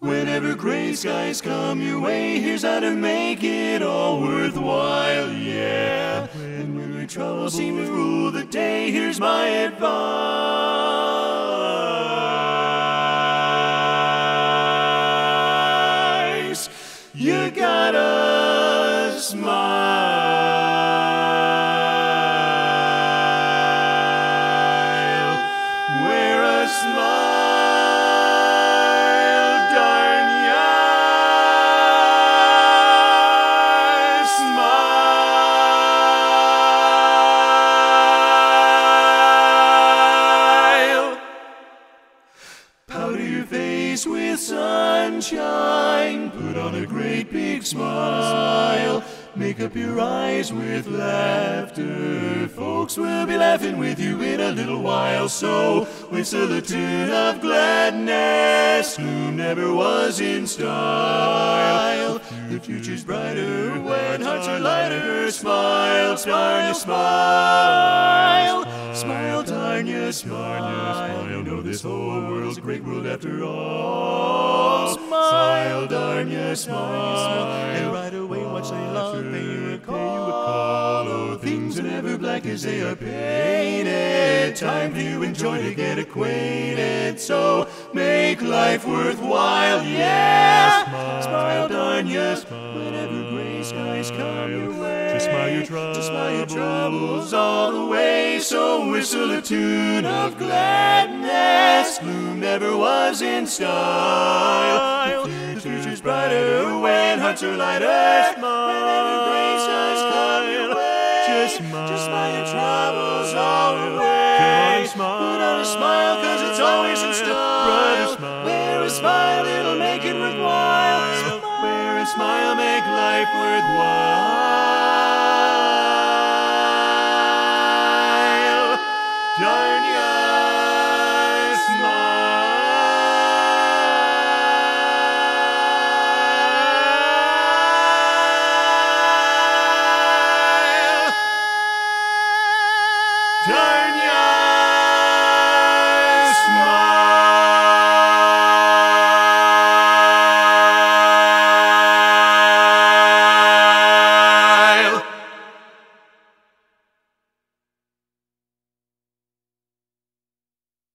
Whenever gray skies come your way, here's how to make it all worthwhile, yeah. And when your troubles seem to rule the day, here's my advice. You gotta smile. Wear a smile, darn ya. Smile. Powder your face with sunshine. Put on a great big smile. Make up your eyes with laughter. Folks will be laughing with you in a little while. So whistle a tune of gladness. Gloom never was in style. The future's brighter when hearts are lighter. Smile, smile, smile. Smile, darn ya, smile. You know this whole world's a great world after all. Smile, darn ya, smile. And right away watch they love pay you a call. Oh, things are never black as they are painted. Time for you enjoy to get acquainted. So make life worthwhile, yeah. Smile, darn ya, whenever gray skies come your way. Just smile your troubles all the way. So whistle a tune of gladness. Gloom never was in style. The future's brighter when hearts are lighter. Whenever gray skies come your way. Just smile your troubles all the way. Put on a smile, cause it's always in style. Wear a smile, it'll make it worthwhile. Wear a smile, make life worthwhile. Darn